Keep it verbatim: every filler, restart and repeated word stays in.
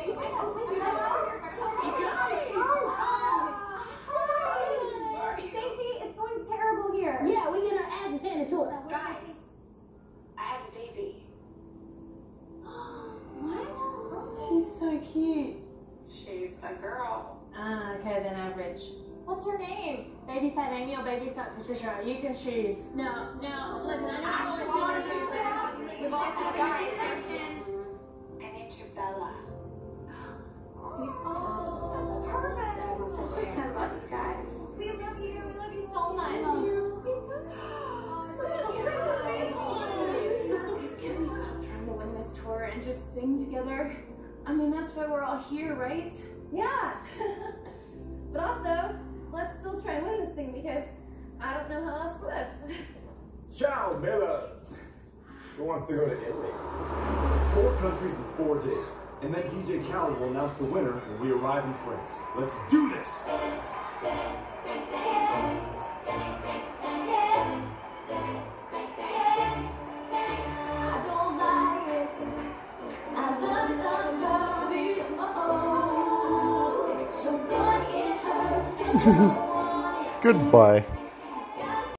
Stacy, it's going terrible here. Yeah, we get our asses handed to us. Guys, I have a baby. What? She's so cute. She's a girl. Ah, okay, then average. What's her name? Baby fat Amy or baby fat Patricia? You can choose. No, no. Listen, I know I've always been your favorite. We've always had a good reception. I named her Bella. See? Oh, that's perfect. I love you guys. We love you. We love you so much. Guys, can we stop trying to win this tour and just sing together? I mean, that's why we're all here, right? Yeah. But also, let's still try and win this thing because I don't know how else to live. Ciao, Bellas! Who wants to go to Italy? Four countries in four days. And then D J Khaled will announce the winner when we arrive in France. Let's do this! Goodbye.